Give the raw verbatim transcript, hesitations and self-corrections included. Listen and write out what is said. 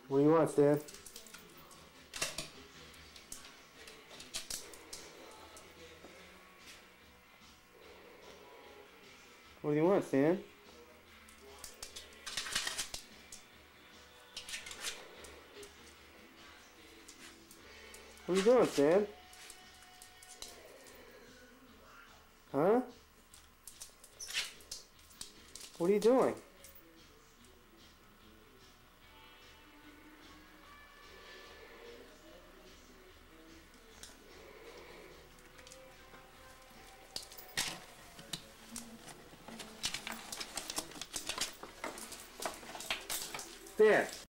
What do you want, Stan? What do you want, Stan? What are you doing, Stan? Huh? What are you doing? Stan!